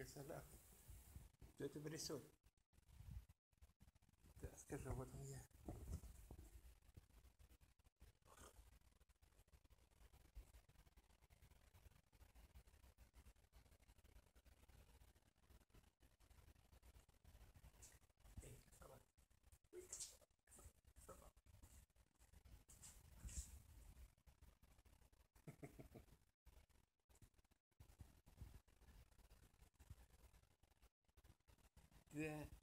салям. Что ты трясешь? Да, скажи, вот он я. Эй, собака. Собака. Да.